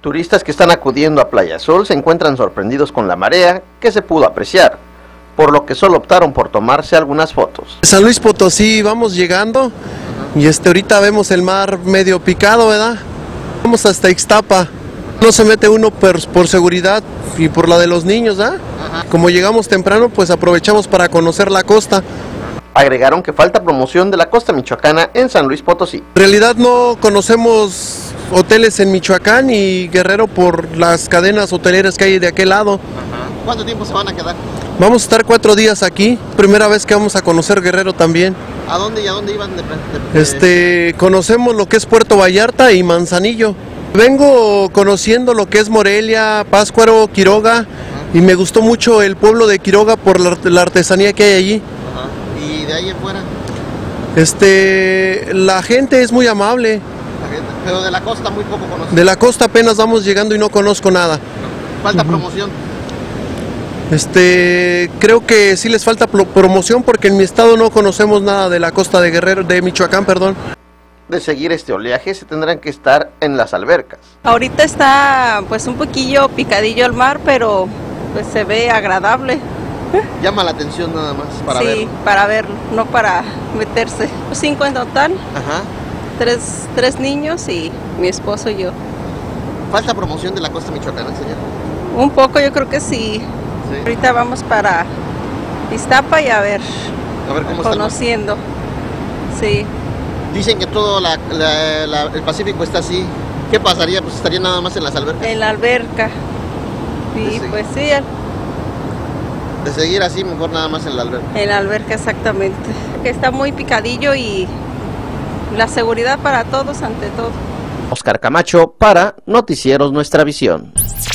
Turistas que están acudiendo a Playa Sol se encuentran sorprendidos con la marea que se pudo apreciar, por lo que solo optaron por tomarse algunas fotos. San Luis Potosí vamos llegando y ahorita vemos el mar medio picado, ¿verdad? Vamos hasta Ixtapa. No se mete uno por seguridad y por la de los niños, ¿verdad? Como llegamos temprano, pues aprovechamos para conocer la costa. Agregaron que falta promoción de la costa michoacana en San Luis Potosí. En realidad no conocemos hoteles en Michoacán y Guerrero por las cadenas hoteleras que hay de aquel lado. ¿Cuánto tiempo se van a quedar? Vamos a estar 4 días aquí, primera vez que vamos a conocer Guerrero también. ¿A dónde y a dónde iban? Conocemos lo que es Puerto Vallarta y Manzanillo. Vengo conociendo lo que es Morelia, Pátzcuaro, Quiroga, y me gustó mucho el pueblo de Quiroga por la artesanía que hay allí. ¿Y de ahí en fuera? La gente es muy amable. Pero de la costa muy poco conocido. De la costa apenas vamos llegando y no conozco nada. ¿Falta promoción? Creo que sí les falta promoción porque en mi estado no conocemos nada de la costa de Guerrero, de Michoacán, perdón. De seguir este oleaje se tendrán que estar en las albercas. Ahorita está pues un poquillo picadillo el mar, pero pues se ve agradable. Llama la atención nada más para verlo. Sí, para verlo, no para meterse. 5 en total. Ajá. 3 niños y mi esposo y yo. ¿Falta promoción de la costa michoacana, señor? Un poco, yo creo que sí. Ahorita vamos para Ixtapa y a ver cómo conociendo. Sí. Dicen que todo el Pacífico está así. ¿Qué pasaría? Pues estaría nada más en las albercas. En la alberca. Sí, pues sí. De seguir así, mejor nada más en la alberca. En la alberca, exactamente. Que está muy picadillo y la seguridad para todos ante todo. Oscar Camacho para Noticieros Nuestra Visión.